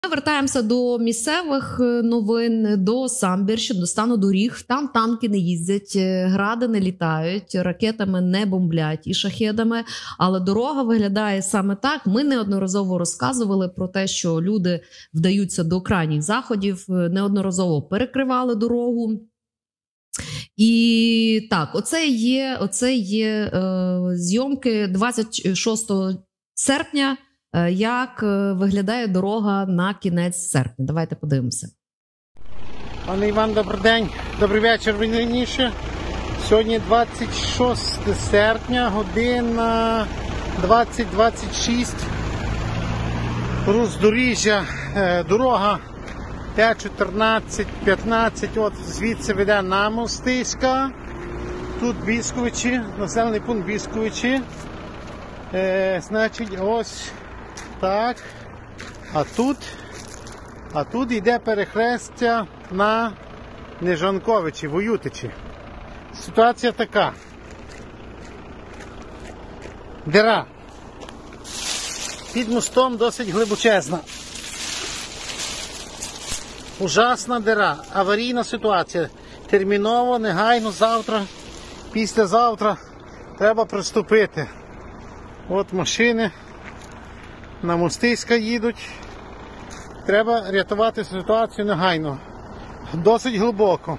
Ми вертаємося до місцевих новин, до Самбірщини, до стану доріг. Там танки не їздять, гради не літають, ракетами не бомблять і шахедами, але дорога виглядає саме так. Ми неодноразово розказували про те, що люди вдаються до крайніх заходів, неодноразово перекривали дорогу. І так, оце є зйомки 26 серпня. Як виглядає дорога на кінець серпня? Давайте подивимося. Пане Іван, добрий день. Добрий вечір, вірніше. Сьогодні 26 серпня, година 20:26. Роздоріжжя, дорога Т-14-15, от звідси веде на Мостиська. Тут Бісковичі, населений пункт Бісковичі. Значить, ось так. А тут йде перехрестя на Нежанковичі, Воютичі. Ситуація така. Дира. Під мостом досить глибочезна. Ужасна дира. Аварійна ситуація. Терміново, негайно, завтра, післязавтра треба приступити. От машини на Мостиська їдуть. Треба рятувати ситуацію негайно. Досить глибоко.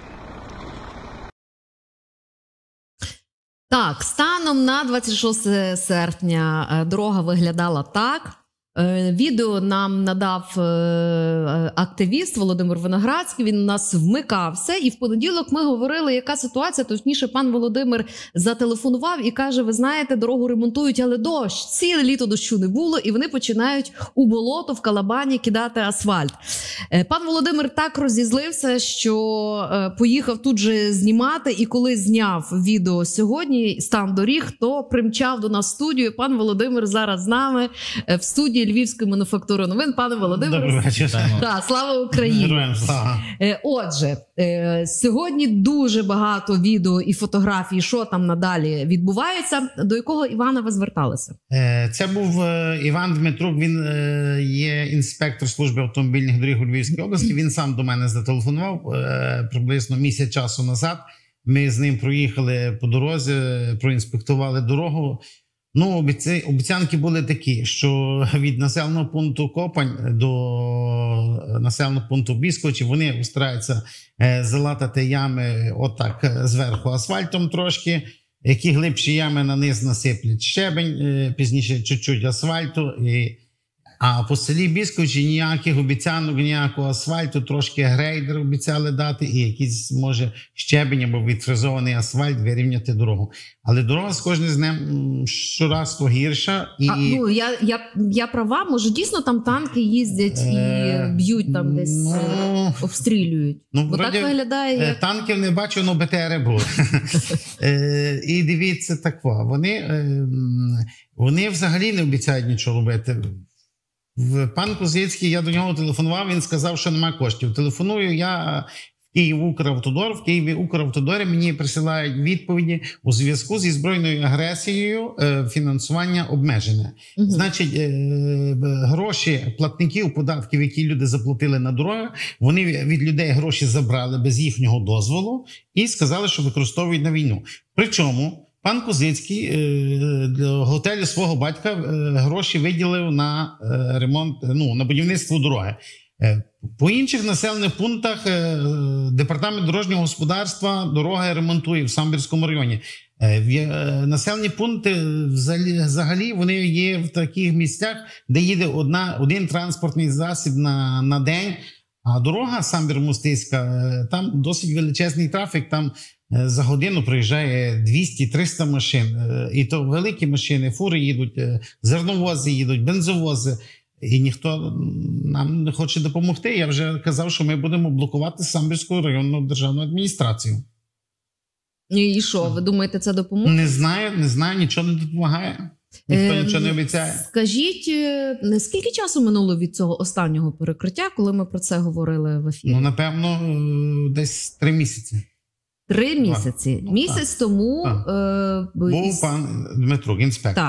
Так, станом на 26 серпня дорога виглядала так. Відео нам надав активіст Володимир Виноградський, він у нас вмикався, і в понеділок ми говорили, яка ситуація, точніше пан Володимир зателефонував і каже, ви знаєте, дорогу ремонтують, але дощ, ціле літо дощу не було, і вони починають у болото в Калабані кидати асфальт. Пан Володимир так розізлився, що поїхав тут же знімати, і коли зняв відео сьогодні, стан доріг, то примчав до нас в студію. Пан Володимир зараз з нами в студії Львівської мануфактури новин. Пане Володимире, добрий вечір. Так, слава Україні. Героям слава. Отже, сьогодні дуже багато відео і фотографій, що там надалі відбувається. До якого Івана ви зверталися? Це був Іван Дмитрук, він є інспектор служби автомобільних доріг у Львівській області. Він сам до мене зателефонував приблизно місяць часу назад. Ми з ним проїхали по дорозі, проінспектували дорогу. Ну, обіцянки були такі, що від населеного пункту Копань до населеного пункту Бісковичі вони стараються залатати ями отак зверху асфальтом трошки. Які глибші ями на низ насиплять щебень, пізніше чуть-чуть асфальту. А по селі Бісковичі ніяких обіцянок, ніякого асфальту, трошки грейдер обіцяли дати і якийсь, може, щебень або відфрезований асфальт вирівняти дорогу. Але дорога з кожним днем щораз то гірша. І... Я права? Може, дійсно там танки їздять і б'ють там десь, обстрілюють? Бо так виглядає... Танків не бачу, але БТРи були. І дивіться, вони взагалі не обіцяють нічого робити. Пан Козицький, я до нього телефонував, він сказав, що немає коштів. Телефоную я в Київ-Укравтодор. В Києві-Укравтодорі мені присилають відповіді у зв'язку зі збройною агресією, фінансування обмежене. Значить, гроші платників податків, які люди заплатили на дороги, вони від людей гроші забрали без їхнього дозволу і сказали, що використовують на війну. Причому пан Козицький для готелю свого батька гроші виділив на ремонт, на будівництво дороги. По інших населених пунктах департамент дорожнього господарства дороги ремонтує в Самбірському районі. Населені пункти взагалі вони є в таких місцях, де їде один транспортний засіб на день. А дорога Самбір-Мостиська, там досить величезний трафік, там за годину проїжджає 200-300 машин. І то великі машини, фури їдуть, зерновози їдуть, бензовози. І ніхто нам не хоче допомогти. Я вже казав, що ми будемо блокувати Самбірську районну державну адміністрацію. І що, ви думаєте, це допоможе? Не знаю, нічого не допомагає. Ніхто нічого не обіцяє. Скажіть, скільки часу минуло від цього останнього перекриття, коли ми про це говорили в ефірі? Напевно, десь 3 місяці. 3 місяці. Місяць тому... Був пан Дмитрук, інспектор. Так.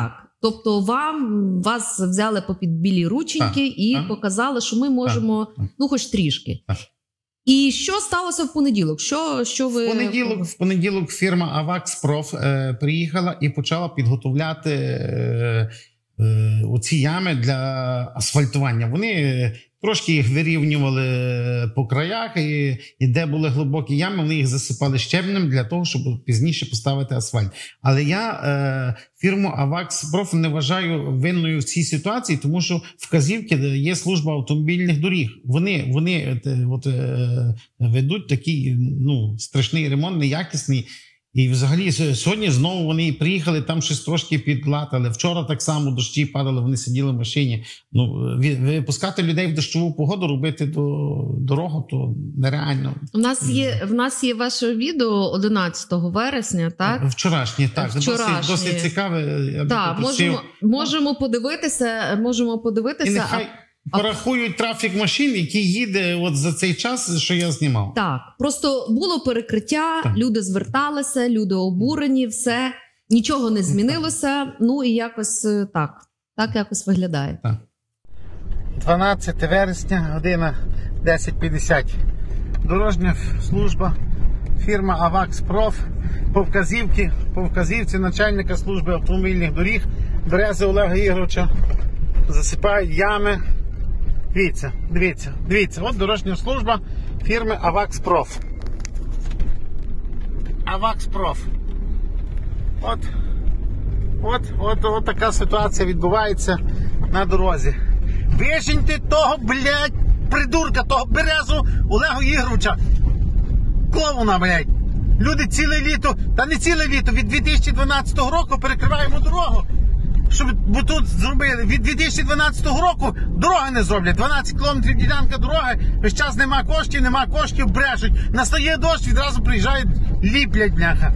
Тобто вас взяли попід білі рученьки і показали, що ми можемо, ну хоч трішки. Так. І що сталося в понеділок? Що ви... В понеділок фірма Avax Prof приїхала і почала підготовляти оці ями для асфальтування. Вони трошки їх вирівнювали по краях, і де були глибокі ями, вони їх засипали щебнем для того, щоб пізніше поставити асфальт. Але я фірму Avax Prof не вважаю винною в цій ситуації, тому що вказівки є служба автомобільних доріг. Вони ведуть такий страшний ремонт, неякісний. І взагалі сьогодні знову вони приїхали, там щось трошки підлатали. Вчора так само дощі падали, вони сиділи в машині. Випускати людей в дощову погоду, робити дорогу, то нереально. В нас є ваше відео 11 вересня, так? Вчорашнє, так. Досить цікаве. Так, можемо подивитися. І нехай порахують трафік машин, який їде от за цей час, що я знімав. Так, просто було перекриття, люди зверталися, люди обурені, все, нічого не змінилося, ну і якось так якось виглядає. Так. 12 вересня, година 10:50. Дорожня служба, фірма Avax Prof по вказівці начальника служби автомобільних доріг Берези Олега Ігоровича засипають ями. Дивіться, от дорожня служба фірми Avax Prof. Avax Prof. От така ситуація відбувається на дорозі. Виженьте того, придурка, того Березу Олегу Ігоровича. Клоуна, Люди ціле літо, та не ціле літо, від 2012 року перекриваємо дорогу. Бо тут зробили, від 2012 року дороги не зроблять. 12 кілометрів ділянка дороги, весь час нема коштів, брешуть. Настає дощ, відразу приїжджають, ліплять, бляха.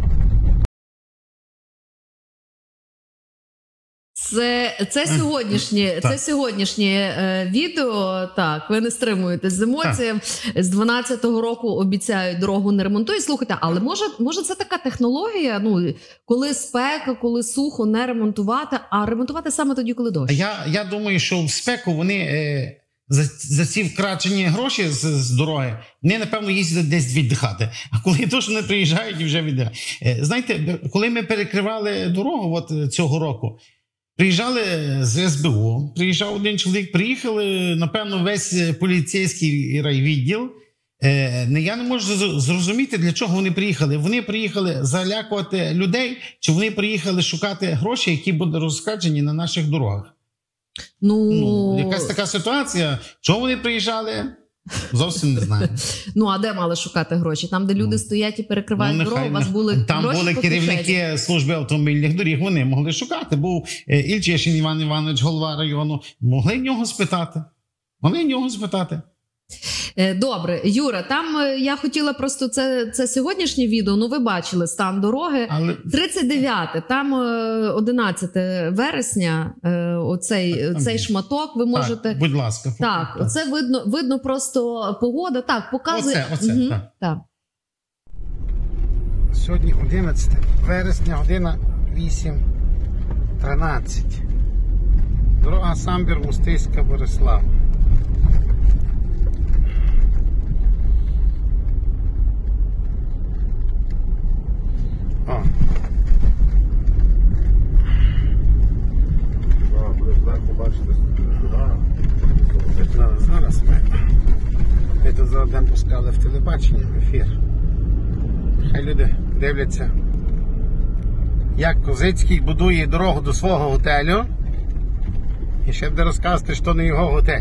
Це сьогоднішнє відео, так, ви не стримуєтесь з емоціями. З 12-го року обіцяють, дорогу не ремонтують. Слухайте, але може це така технологія, коли спека, коли сухо, не ремонтувати, а ремонтувати саме тоді, коли дощ? Я думаю, що в спеку вони за ці втрачені гроші з дороги, вони, напевно, їздять десь віддихати. А коли дощ, вони приїжджають і вже віддихають. Знаєте, коли ми перекривали дорогу цього року, приїжджали з СБУ, приїжджав один чоловік, приїхали, напевно, весь поліцейський райвідділ. Я не можу зрозуміти, для чого вони приїхали. Вони приїхали залякувати людей, чи вони приїхали шукати гроші, які будуть розкрадені на наших дорогах? Якась така ситуація. Чого вони приїжджали? Зовсім не знаю. А де мали шукати гроші? Там, де люди стоять і перекривають дорогу, у вас були там гроші? Там були керівники служби автомобільних доріг, вони могли шукати. Був Ільчишин Іван Іванович, голова району. Могли в нього спитати. Добре, Юра, там я хотіла просто, це сьогоднішнє відео, ви бачили стан дороги. 39-те, там 11 вересня, цей шматок ви можете... Так, будь ласка. Так, оце видно просто погода. Так, показує... Оце. Так. Сьогодні 11 вересня, година 8:13. Дорога Самбір-Мостиська-Борислав. Зараз ми тут зараз пускали в телебачення в ефір. Хай люди дивляться, як Козицький будує дорогу до свого готелю. І ще буде розказувати, що не його готель.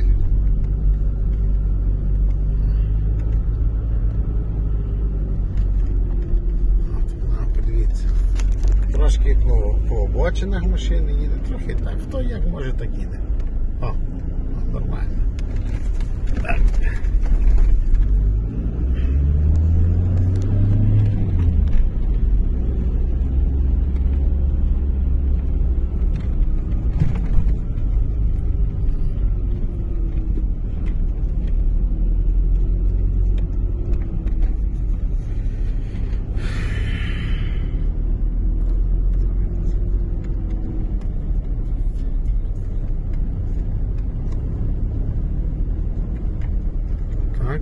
Подивіться. Трошки по обочинах машини їде, трохи так. Хто як може, так їде. Нормально. Так. Так.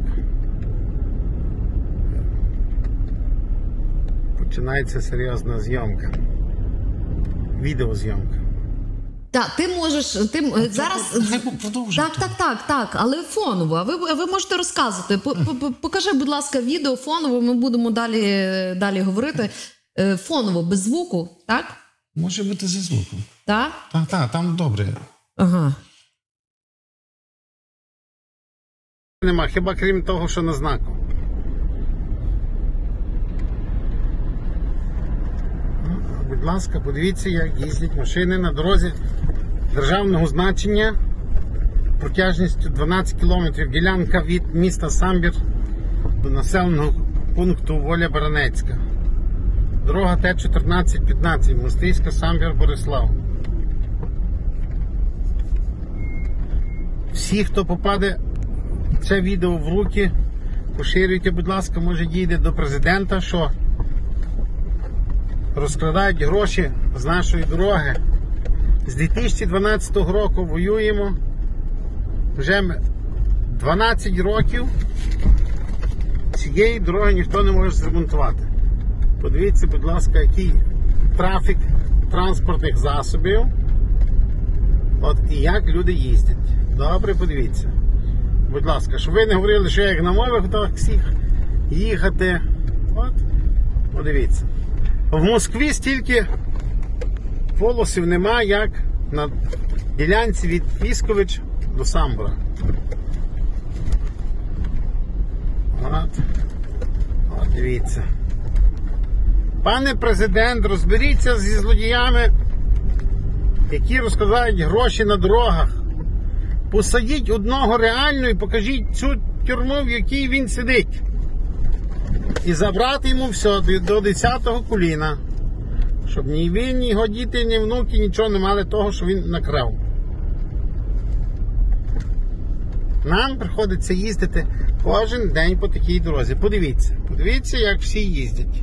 Починається серйозна зйомка. Відеозйомка. Так, ти можеш, зараз... Так, але фоново. А ви можете розказувати. Покажи, будь ласка, відео фоново, ми будемо далі говорити. Фоново, без звуку, так? Може бути зі звуком. Так? Так, там добре. Ага. Нема, хіба крім того, що на знаку. Будь ласка, подивіться, як їздять машини на дорозі державного значення протяжністю 12 км. Ділянка від міста Самбір до населеного пункту Воля Баранецька. Дорога Т-14-15, Мостиська, Самбір, Борислав. Всі, хто попаде це відео в руки, поширюйте, будь ласка, може дійде до президента, що розкрадають гроші з нашої дороги. З 2012 року воюємо. Вже 12 років цієї дороги ніхто не може зремонтувати. Подивіться, будь ласка, який трафік транспортних засобів. От і як люди їздять. Добре, подивіться. Будь ласка, щоб ви не говорили, що як на мовах таксіх їхати. От, подивіться. В Москві стільки полосів нема, як на ділянці від Піскович до Самбора. От, дивіться. Пане президент, розберіться зі злодіями, які розкрадають гроші на дорогах. Посадіть одного реально і покажіть цю тюрму, в якій він сидить. І забрати йому все до 10-го коліна. Щоб ні він, ні його діти, ні внуки нічого не мали того, що він накрав. Нам приходиться їздити кожен день по такій дорозі. Подивіться. Подивіться, як всі їздять.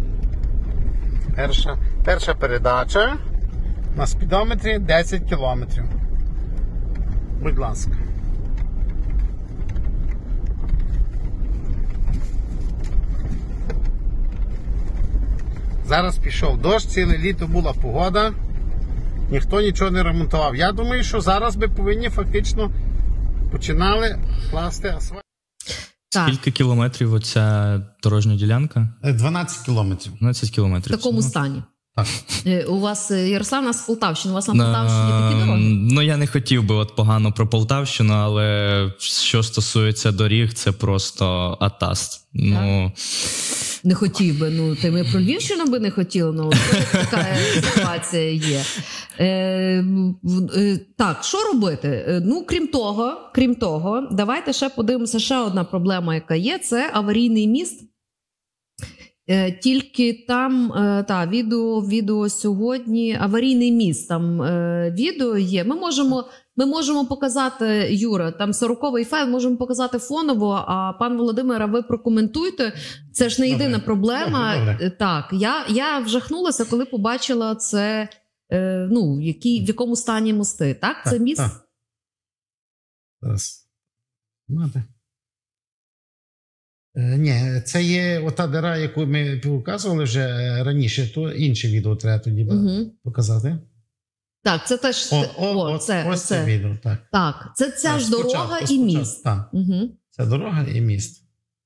Перша передача. На спідометрі 10 кілометрів. Будь ласка. Зараз пішов дощ, ціле літо була погода, ніхто нічого не ремонтував. Я думаю, що зараз би повинні фактично починали класти асфальт. Скільки кілометрів оця дорожня ділянка? 12 кілометрів. 12 кілометрів. В такому стані. Так. У вас, Ярослав, нас з Полтавщини. У вас на Полтавщині такі дороги? Ну, я не хотів би погано про Полтавщину, але що стосується доріг, це просто атаст. Ну, не хотів би. Ну, ми про Львівщину би не хотіли, ну, така ситуація є. Так, що робити? Ну, крім того, давайте ще подивимося, ще одна проблема, яка є, це аварійний міст. Тільки там, відео сьогодні, аварійний міст, там відео є. Ми можемо показати, Юра, там 40-й файл, можемо показати фоново, а пан Володимир, ви прокоментуйте. Це ж не єдина проблема. Добре. Так, я вжахнулася, коли побачила це, в якому стані мости. Так, це міст? Так. Зараз. Ні, це є ота дира, яку ми показували вже раніше, то інше відео треба тоді показати. Так, це теж... Ось це відео, так. Так, це ця ж дорога і міст. Так, це дорога і міст.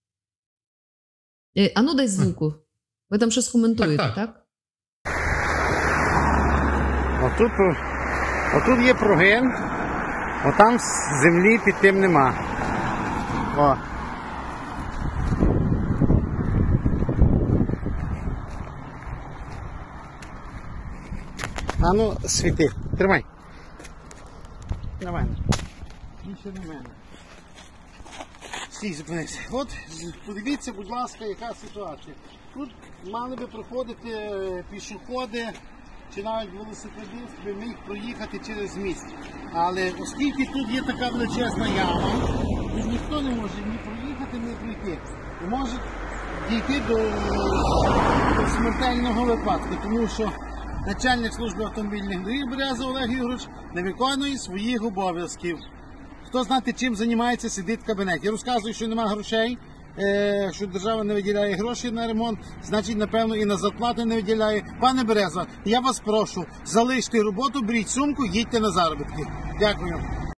А ну дай звуку. Ви там щось коментуєте, так? Отут є прогин, отам землі під тим нема. О. А ну, світи, тримай. На мене. Більше на мене. Стій, зупинися. От, подивіться, будь ласка, яка ситуація. Тут мали би проходити пішоходи, чи навіть велосипедисти, би міг проїхати через міст. Але оскільки тут є така величезна яма, тут ніхто не може ні проїхати, ні пройти. І може дійти до смертельного випадку, тому що начальник служби автомобільних доріг Береза Олег Ігорович не виконує своїх обов'язків. хто знати, чим займається, сидить в кабінеті. Розказує, що нема грошей, що держава не виділяє гроші на ремонт, значить, напевно, і на зарплату не виділяє. Пане Береза, я вас прошу, залиште роботу, беріть сумку, їдьте на заробітки. Дякую.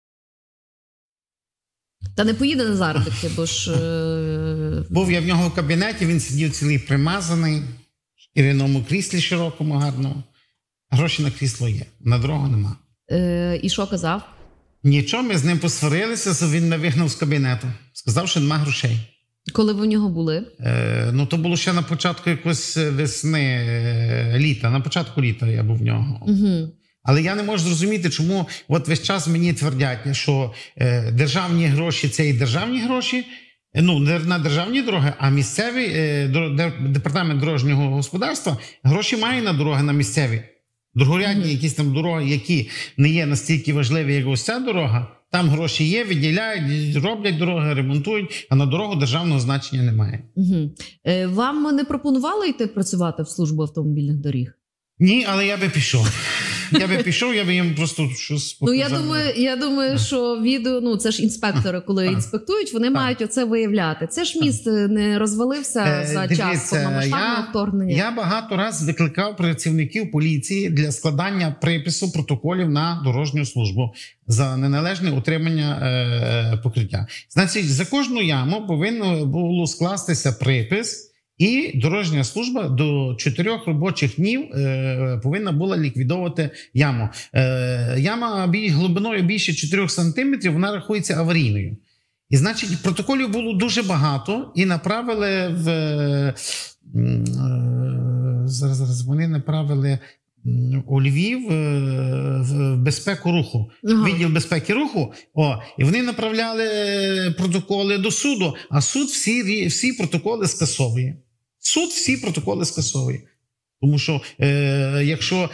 Та не поїде на заробітки, бо ж... Був я в нього в кабінеті, він сидів цілий примазаний, в шкіряному кріслі широкому, гарному. Гроші на крісло є, на дорогу нема. І що казав? Нічого, ми з ним посварилися, він мене вигнав з кабінету. Сказав, що нема грошей. Коли ви в нього були? Ну, то було ще на початку якось весни, літа. На початку літа я був в нього. Угу. Але я не можу зрозуміти, чому от весь час мені твердять, що державні гроші – це і державні гроші, ну, на державні дороги, а місцевий департамент дорожнього господарства гроші має на дороги, на місцеві. Другорядні якісь там дороги, які не є настільки важливі, як ось ця дорога, там гроші є, виділяють, роблять дороги, ремонтують, а на дорогу державного значення немає. Угу. Вам не пропонували йти працювати в службу автомобільних доріг? Ні, але я би пішов. Я би їм просто щось показав. Ну, я думаю, що відео, ну, це ж інспектори, коли інспектують, вони мають оце виявляти. Це ж міст не розвалився за час повномасштабного вторгнення. Я багато разів викликав працівників поліції для складання припису протоколів на дорожню службу за неналежне утримання покриття. Значить, за кожну яму повинно було скластися припис, і дорожня служба до 4 робочих днів повинна була ліквідовувати яму. Яма глибиною більше 4 сантиметрів, вона рахується аварійною. І, значить, протоколів було дуже багато, і направили вони направили у Львів в безпеку руху, відділ безпеки руху, і вони направляли протоколи до суду, а суд всі протоколи скасовує. Суд всі протоколи скасовує. Тому що якщо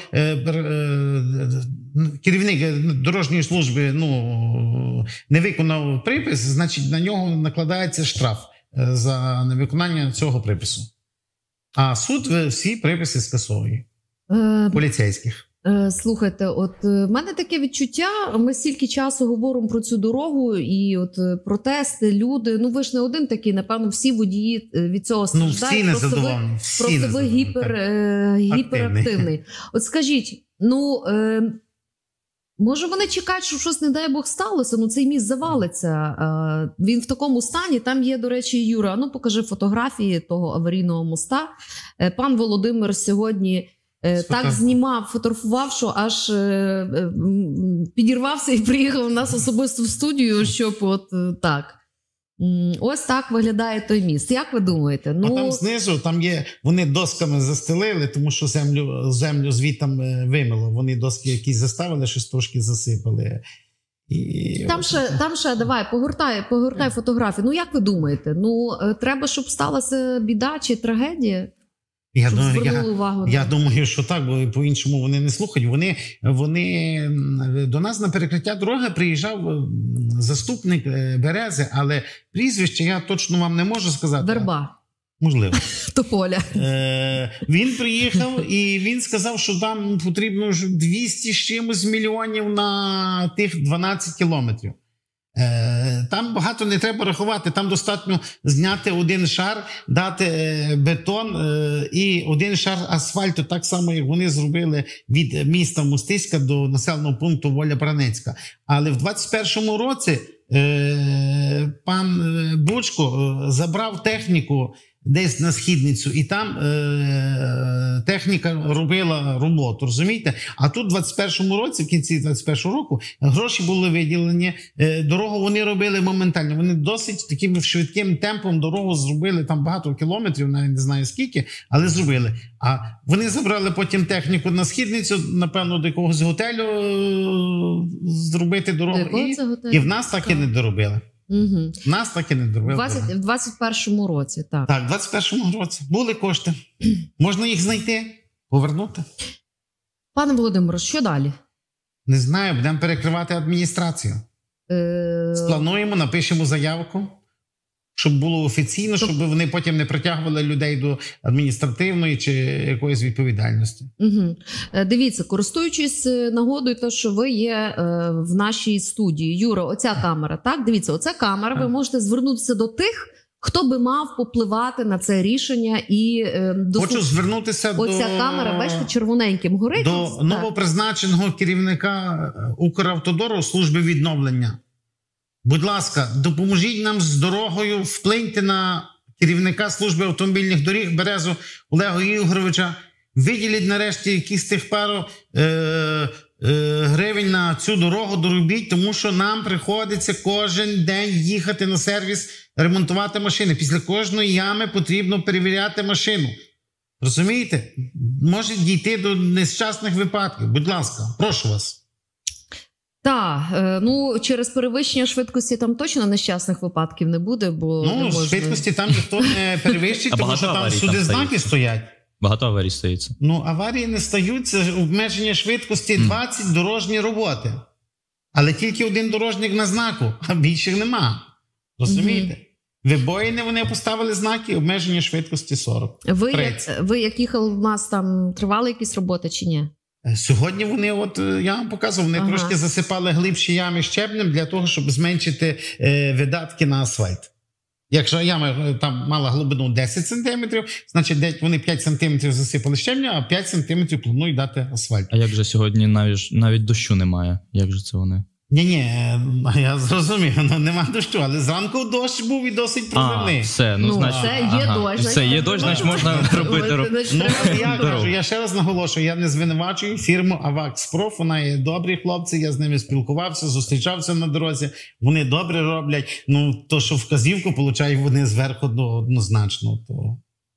керівник дорожньої служби не виконав припис, значить на нього накладається штраф за невиконання цього припису. А суд всі приписи скасовує. Поліцейських. Слухайте, от в мене таке відчуття, ми стільки часу говоримо про цю дорогу, і от протести, люди, ну ви ж не один такий, напевно, всі водії від цього страждають. Ну, всі незадоволені. Просто ви гіперактивний. От скажіть, може вони чекають, що щось, не дай Бог, сталося, цей міст завалиться, він в такому стані, там є, до речі, Юра, покажи фотографії того аварійного моста. Пан Володимир сьогодні так знімав, фотографував, що аж підірвався і приїхав у нас особисто в студію, щоб от так. Ось так виглядає той міст. Як ви думаєте? А там знизу, там є, вони досками застелили, тому що землю звідтам вимило. Вони доски якісь заставили, щось трошки засипали. І там ще, давай, погортай фотографії. Як ви думаєте? Треба, щоб сталася біда чи трагедія? Я думаю, що так, бо по-іншому вони не слухають. Вони до нас на перекриття дороги приїжджав заступник Берези, але прізвище я точно вам не можу сказати. Верба. Можливо. Тополя. Він приїхав і він сказав, що там потрібно 200 з чимось мільйонів на тих 12 кілометрів. Там багато не треба рахувати, там достатньо зняти один шар, дати бетон і один шар асфальту, так само, як вони зробили від міста Мостиська до населеного пункту Воля-Бранецька. Але в 21-му році пан Бучко забрав техніку десь на Східницю, і там техніка робила роботу, розумієте? А тут в 21-му році, в кінці 21-го року, гроші були виділені, дорогу вони робили моментально. Вони досить таким швидким темпом дорогу зробили, там багато кілометрів, навіть не знаю скільки, але зробили. А вони забрали потім техніку на Східницю, напевно, до якогось готелю зробити дорогу, і в нас так і не доробили. Угу. Нас так і не доробили. В 21-му році, так. Так, в 21-му році. Були кошти. Можна їх знайти, повернути. Пане Володимире, що далі? Не знаю, будемо перекривати адміністрацію. Сплануємо, напишемо заявку, щоб було офіційно, щоб вони потім не притягували людей до адміністративної чи якоїсь відповідальності. Угу. Дивіться, користуючись нагодою, те, що ви є в нашій студії. Юра, оця камера, так? Дивіться, оця камера, ви можете звернутися до тих, хто би мав попливати на це рішення і Хочу звернутися оця камера, бачите, червоненьким горить. До новопризначеного керівника Укравтодору служби відновлення. Будь ласка, допоможіть нам з дорогою, вплиньте на керівника служби автомобільних доріг Березу Олега Ігоровича, виділіть нарешті якісь тих пару гривень на цю дорогу, доробіть, тому що нам приходиться кожен день їхати на сервіс, ремонтувати машини. Після кожної ями потрібно перевіряти машину. Розумієте? Може дійти до нещасних випадків. Будь ласка, прошу вас. Так, ну через перевищення швидкості там точно нещасних випадків не буде, бо не можна... швидкості там ніхто не перевищить, тому що там всюди знаки стоять. Багато аварій стається. Ну, аварії не стаються, обмеження швидкості 20 дорожні роботи. Але тільки один дорожник на знаку, а більших нема. Розумієте? Вибоїни вони поставили знаки, обмеження швидкості 40. Ви як їхали в нас, там тривали якісь роботи чи ні? Сьогодні вони, от я вам показував, вони трошки засипали глибші ями щебнем для того, щоб зменшити видатки на асфальт. Якщо яма там мала глибину 10 см, значить вони 5 см засипали щебня, а 5 см планують дати асфальт. А як же сьогодні навіть дощу немає? Як же це вони? Ні, я зрозумів, нема дощу, але зранку дощ був і досить проливний. Все, значить, це є дощ. Все, є дощ, значить можна робити. Я ще раз наголошую, я не звинувачую фірму «Авакспроф», вона є добрі хлопці, я з ними спілкувався, зустрічався на дорозі, вони добре роблять, то, що вказівку получають вони зверху однозначно, то...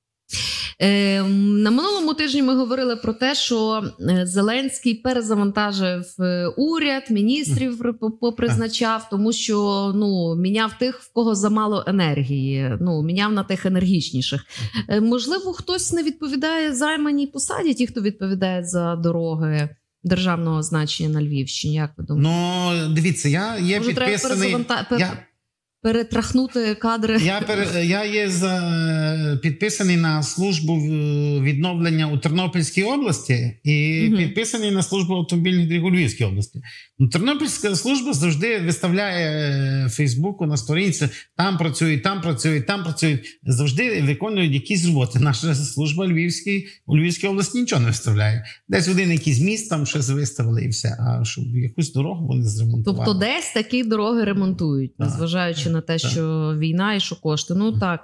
На минулому тижні ми говорили про те, що Зеленський перезавантажив уряд, міністрів попризначав, тому що міняв тих, в кого замало енергії, міняв на тих енергічніших. Можливо, хтось не відповідає займаній посаді, ті, хто відповідає за дороги державного значення на Львівщині, як ви думаєте? Дивіться, я є підписаний... Перетрахнути кадри. Я є підписаний на службу відновлення у Тернопільській області і підписаний на службу автомобільних доріг у Львівській області. Тернопільська служба завжди виставляє в Фейсбуку на сторінці, там працюють. Завжди виконують якісь роботи. Наша служба у Львівській області нічого не виставляє. Десь один якийсь міст там щось виставили і все. А щоб якусь дорогу вони зремонтували. Тобто десь такі дороги ремонтують, незважаючи на те, що війна і що кошти. Так.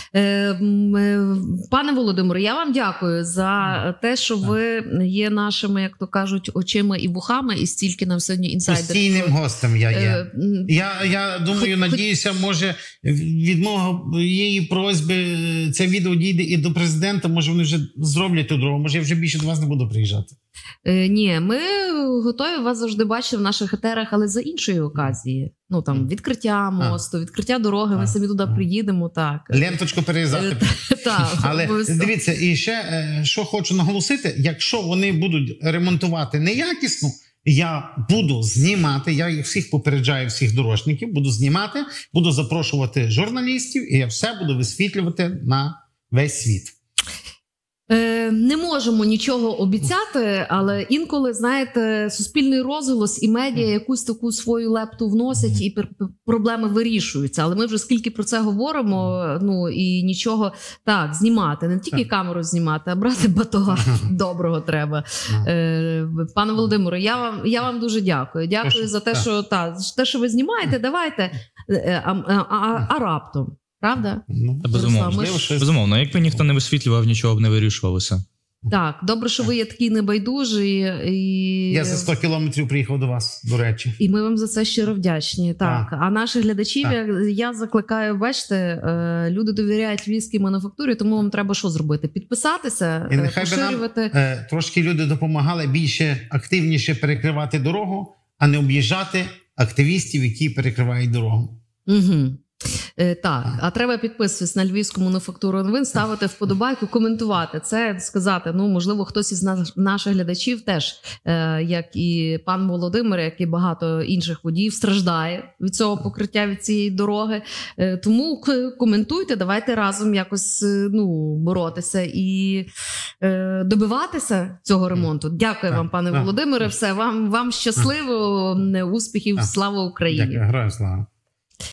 Пане Володимире, я вам дякую за те, що ви є нашими, як то кажуть, очима і вухами, і стільки нам сьогодні інсайдерів. Постійним гостем я є. Я думаю, надіюся, може від моєї просьби це відео дійде і до президента, може вони вже зроблять ту дорогу, може я вже більше до вас не буду приїжджати. Ні, ми готові вас завжди бачити в наших етерах, але за іншої оказії. Відкриття мосту, відкриття дороги, ми самі туди приїдемо, так. Ленточку перерізати. Але дивіться, і ще, що хочу наголосити, якщо вони будуть ремонтувати неякісно, я буду знімати, я їх всіх попереджаю, всіх дорожників, буду знімати, буду запрошувати журналістів, і я все буду висвітлювати на весь світ. Не можемо нічого обіцяти, але інколи, знаєте, суспільний розголос і медіа якусь таку свою лепту вносять і проблеми вирішуються. Але ми вже скільки про це говоримо, і нічого, так, знімати, не тільки камеру знімати, а брати батога доброго треба. Пане Володимире, я вам дуже дякую. Дякую за те, що ви знімаєте, давайте, а раптом. Правда? Безумовно. Якби ніхто не висвітлював, нічого б не вирішувалося. Так, добре, що ви є такий небайдужий. Я за 100 кілометрів приїхав до вас, до речі. І ми вам за це щиро вдячні. Так. А наших глядачів я закликаю, бачите, люди довіряють львівській мануфактурі, тому вам треба що зробити? Підписатися, і нехай поширювати. Би нам трошки люди допомагали більше, активніше перекривати дорогу, а не об'їжджати активістів, які перекривають дорогу. Угу. Так, а треба підписуватись на Львівську мануфактуру новин, ставити вподобайку, коментувати це, сказати, можливо, хтось із наших глядачів теж, як і пан Володимир, як і багато інших водіїв, страждає від цього покриття, від цієї дороги. Тому коментуйте, давайте разом якось боротися і добиватися цього ремонту. Дякую вам, пане Володимире, все, вам щасливо, успіхів, слава Україні. Дякую, героям слава.